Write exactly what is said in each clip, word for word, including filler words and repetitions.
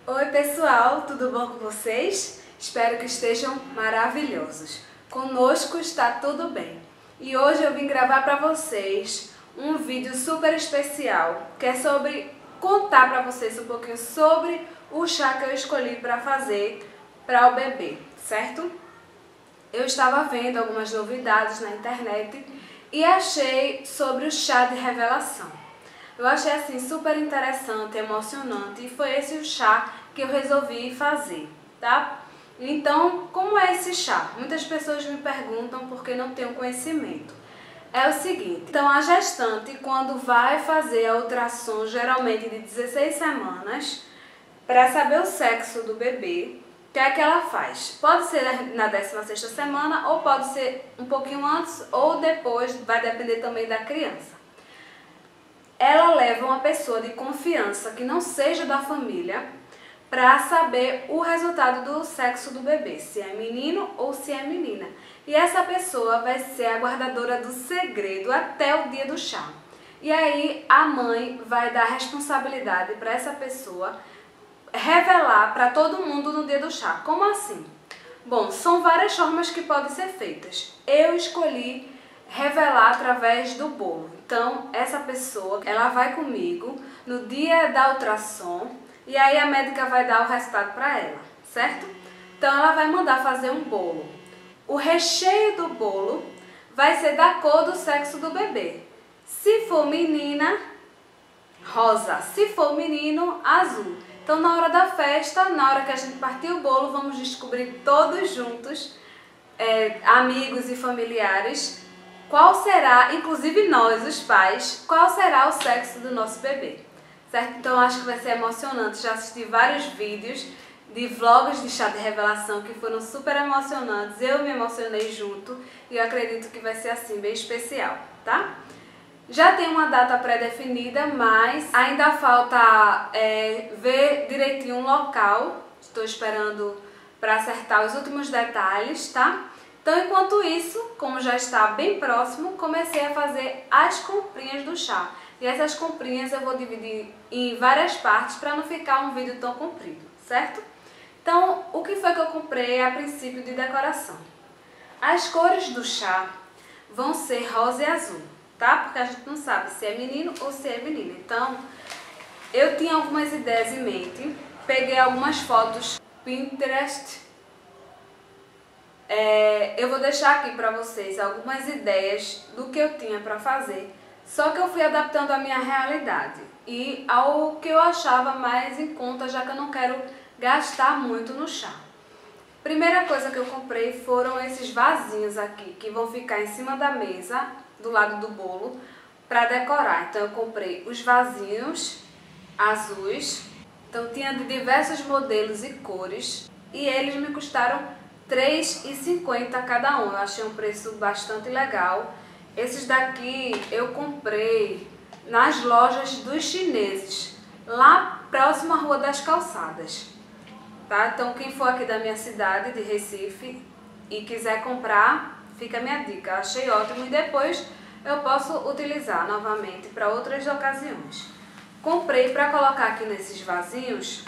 Oi pessoal, tudo bom com vocês? Espero que estejam maravilhosos. Conosco está tudo bem. E hoje eu vim gravar para vocês um vídeo super especial, que é sobre contar para vocês um pouquinho sobre o chá que eu escolhi para fazer para o bebê, certo? Eu estava vendo algumas novidades na internet e achei sobre o chá de revelação. Eu achei assim super interessante, emocionante e foi esse o chá que eu resolvi fazer, tá? Então, como é esse chá? Muitas pessoas me perguntam porque não tenho conhecimento. É o seguinte, então a gestante quando vai fazer a ultrassom, geralmente de dezesseis semanas, para saber o sexo do bebê, o que é que ela faz? Pode ser na décima sexta semana ou pode ser um pouquinho antes ou depois, vai depender também da criança. Ela leva uma pessoa de confiança que não seja da família para saber o resultado do sexo do bebê, se é menino ou se é menina. E essa pessoa vai ser a guardadora do segredo até o dia do chá. E aí a mãe vai dar responsabilidade para essa pessoa revelar para todo mundo no dia do chá. Como assim? Bom, são várias formas que podem ser feitas. Eu escolhi revelar através do bolo. Então, essa pessoa, ela vai comigo no dia da ultrassom e aí a médica vai dar o resultado para ela, certo? Então, ela vai mandar fazer um bolo. O recheio do bolo vai ser da cor do sexo do bebê. Se for menina, rosa. Se for menino, azul. Então, na hora da festa, na hora que a gente partir o bolo, vamos descobrir todos juntos, é, amigos e familiares, qual será, inclusive nós, os pais, qual será o sexo do nosso bebê, certo? Então acho que vai ser emocionante. Já assisti vários vídeos de vlogs de chá de revelação que foram super emocionantes. Eu me emocionei junto e eu acredito que vai ser assim, bem especial, tá? Já tem uma data pré-definida, mas ainda falta é, ver direitinho um local. Estou esperando para acertar os últimos detalhes, tá? Então, enquanto isso, como já está bem próximo, comecei a fazer as comprinhas do chá. E essas comprinhas eu vou dividir em várias partes para não ficar um vídeo tão comprido, certo? Então, o que foi que eu comprei a princípio de decoração? As cores do chá vão ser rosa e azul, tá? Porque a gente não sabe se é menino ou se é menina. Então, eu tinha algumas ideias em mente, peguei algumas fotos Pinterest. É, eu vou deixar aqui para vocês algumas ideias do que eu tinha para fazer, só que eu fui adaptando à minha realidade e ao que eu achava mais em conta, já que eu não quero gastar muito no chá. Primeira coisa que eu comprei foram esses vasinhos aqui, que vão ficar em cima da mesa, do lado do bolo, para decorar. Então eu comprei os vasinhos azuis, então tinha de diversos modelos e cores, e eles me custaram três reais e cinquenta centavos cada um. Eu achei um preço bastante legal. Esses daqui eu comprei nas lojas dos chineses, lá próximo à Rua das Calçadas, tá? Então quem for aqui da minha cidade, de Recife, e quiser comprar, fica a minha dica. Eu achei ótimo e depois eu posso utilizar novamente para outras ocasiões. Comprei para colocar aqui nesses vasinhos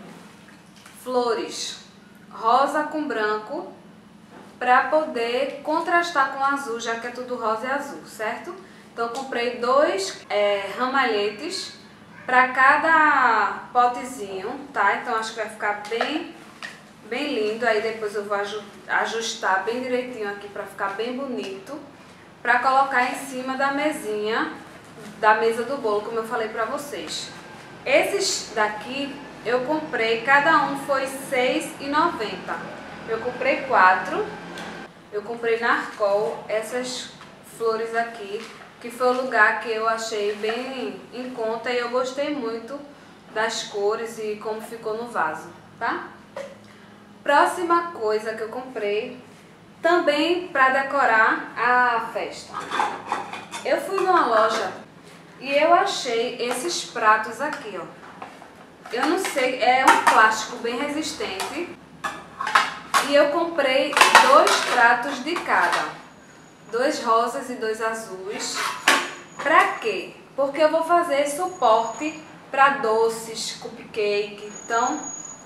flores rosa com branco, para poder contrastar com o azul, já que é tudo rosa e azul, certo? Então eu comprei dois é, ramalhetes para cada potezinho, tá? Então acho que vai ficar bem, bem lindo. Aí depois eu vou ajustar bem direitinho aqui para ficar bem bonito, para colocar em cima da mesinha, da mesa do bolo, como eu falei para vocês. Esses daqui eu comprei, cada um foi seis reais e noventa centavos. Eu comprei quatro. Eu comprei na Arcol essas flores aqui, que foi o lugar que eu achei bem em conta e eu gostei muito das cores e como ficou no vaso, tá? Próxima coisa que eu comprei, também para decorar a festa. Eu fui numa loja e eu achei esses pratos aqui, ó. Eu não sei, é um plástico bem resistente. E eu comprei dois pratos de cada. Dois rosas e dois azuis. Pra quê? Porque eu vou fazer suporte para doces, cupcake. Então,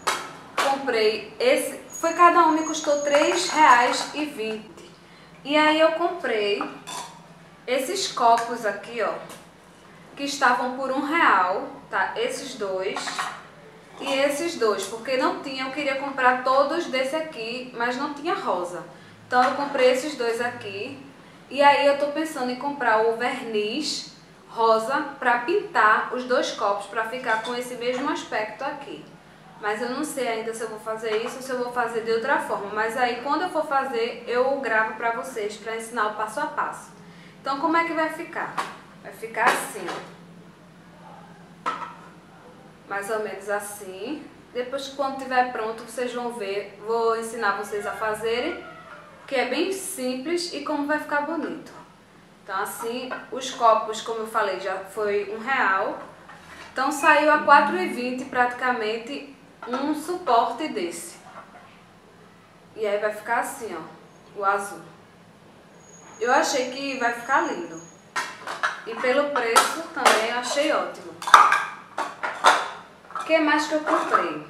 comprei esse, foi cada um me custou três reais e vinte. E aí eu comprei esses copos aqui, ó, que estavam por um real, tá? Esses dois e esses dois, porque não tinha, eu queria comprar todos desse aqui, mas não tinha rosa. Então eu comprei esses dois aqui. E aí eu tô pensando em comprar o verniz rosa para pintar os dois copos, para ficar com esse mesmo aspecto aqui. Mas eu não sei ainda se eu vou fazer isso ou se eu vou fazer de outra forma. Mas aí quando eu for fazer, eu gravo para vocês, para ensinar o passo a passo. Então como é que vai ficar? Vai ficar assim, ó. Mais ou menos assim. Depois, quando estiver pronto, vocês vão ver. Vou ensinar vocês a fazerem, que é bem simples e como vai ficar bonito. Então assim, os copos, como eu falei, já foi um real. Então saiu a quatro reais e vinte centavos praticamente um suporte desse. E aí vai ficar assim, ó, o azul. Eu achei que vai ficar lindo. E pelo preço também eu achei ótimo. O que mais que eu comprei?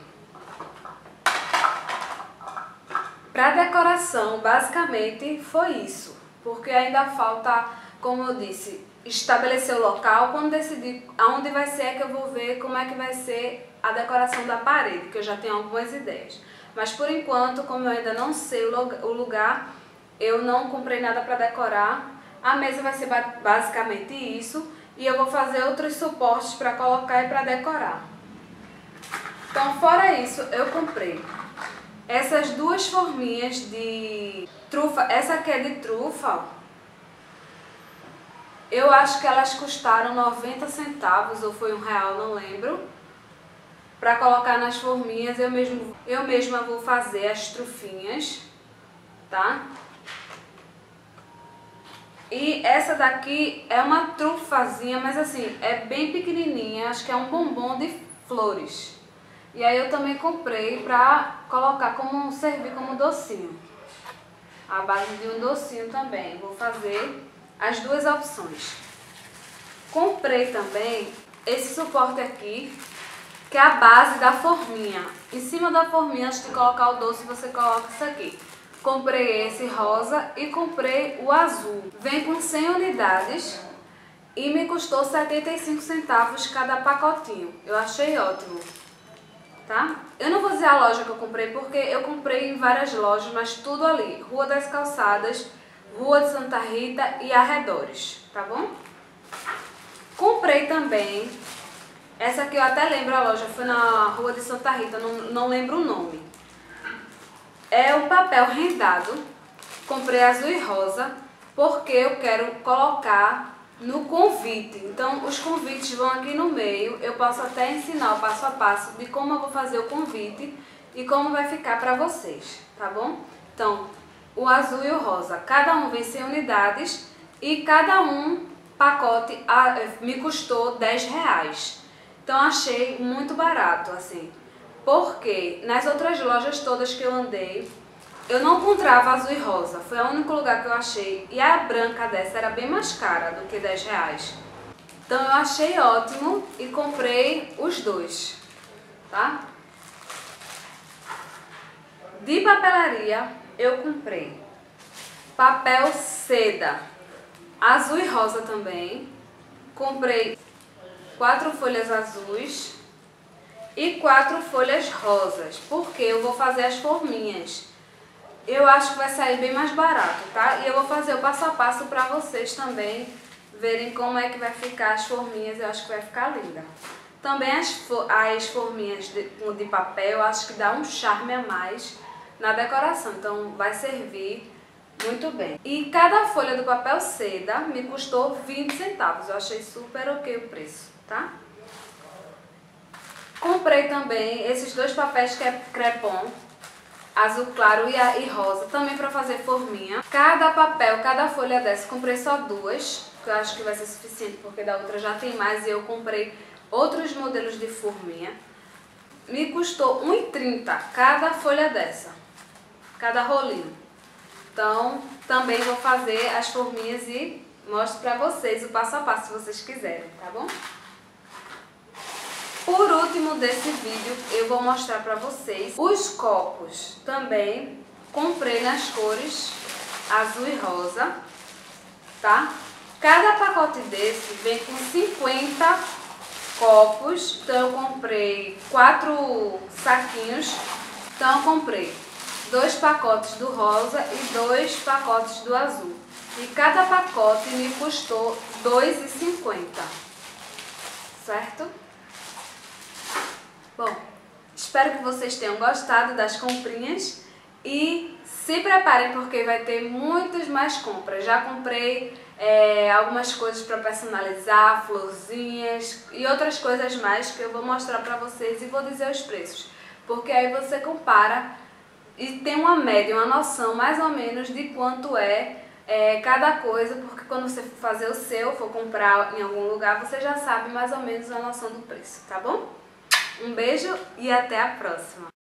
Para decoração, basicamente foi isso, porque ainda falta, como eu disse, estabelecer o local. Quando decidir aonde vai ser é que eu vou ver como é que vai ser a decoração da parede, que eu já tenho algumas ideias. Mas por enquanto, como eu ainda não sei o lugar, eu não comprei nada para decorar. A mesa vai ser basicamente isso, e eu vou fazer outros suportes para colocar e para decorar. Então, fora isso, eu comprei essas duas forminhas de trufa. Essa aqui é de trufa, ó. Eu acho que elas custaram noventa centavos ou foi um real, não lembro. Para colocar nas forminhas, eu, mesmo, eu mesma vou fazer as trufinhas, tá? E essa daqui é uma trufazinha, mas assim, é bem pequenininha, acho que é um bombom de flores. E aí eu também comprei pra colocar como, servir como docinho. A base de um docinho também. Vou fazer as duas opções. Comprei também esse suporte aqui, que é a base da forminha. Em cima da forminha, antes de colocar o doce, você coloca isso aqui. Comprei esse rosa e comprei o azul. Vem com cem unidades e me custou setenta e cinco centavos cada pacotinho. Eu achei ótimo. Tá? Eu não vou dizer a loja que eu comprei, porque eu comprei em várias lojas, mas tudo ali, Rua das Calçadas, Rua de Santa Rita e arredores, tá bom? Comprei também, essa aqui eu até lembro a loja, foi na Rua de Santa Rita, não, não lembro o nome. É um papel rendado, comprei azul e rosa, porque eu quero colocar no convite. Então os convites vão aqui no meio. Eu posso até ensinar o passo a passo de como eu vou fazer o convite e como vai ficar para vocês, tá bom? Então, o azul e o rosa, cada um vem cem unidades e cada um pacote me custou dez reais. Então achei muito barato, assim, porque nas outras lojas todas que eu andei, eu não encontrava azul e rosa, foi o único lugar que eu achei. E a branca dessa era bem mais cara do que dez reais. Então eu achei ótimo e comprei os dois, tá? De papelaria eu comprei papel seda, azul e rosa também. Comprei quatro folhas azuis e quatro folhas rosas, porque eu vou fazer as forminhas. Eu acho que vai sair bem mais barato, tá? E eu vou fazer o passo a passo para vocês também verem como é que vai ficar as forminhas. Eu acho que vai ficar linda. Também as, as forminhas de, de papel, eu acho que dá um charme a mais na decoração. Então vai servir muito bem. E cada folha do papel seda me custou vinte centavos. Eu achei super ok o preço, tá? Comprei também esses dois papéis que é crepom, azul claro e, a, e rosa, também para fazer forminha. Cada papel, cada folha dessa, comprei só duas, que eu acho que vai ser suficiente, porque da outra já tem mais e eu comprei outros modelos de forminha. Me custou um real e trinta centavos cada folha dessa, cada rolinho. Então, também vou fazer as forminhas e mostro para vocês o passo a passo, se vocês quiserem, tá bom? por último desse vídeo, eu vou mostrar pra vocês os copos. Também comprei nas cores azul e rosa, tá? Cada pacote desse vem com cinquenta copos, então eu comprei quatro saquinhos, então eu comprei dois pacotes do rosa e dois pacotes do azul. E cada pacote me custou dois reais e cinquenta centavos, certo? Bom, espero que vocês tenham gostado das comprinhas e se preparem porque vai ter muitas mais compras. Já comprei é, algumas coisas para personalizar, florzinhas e outras coisas mais que eu vou mostrar para vocês e vou dizer os preços. Porque aí você compara e tem uma média, uma noção mais ou menos de quanto é, é cada coisa, porque quando você for fazer o seu, for comprar em algum lugar, você já sabe mais ou menos a noção do preço, tá bom? Um beijo e até a próxima!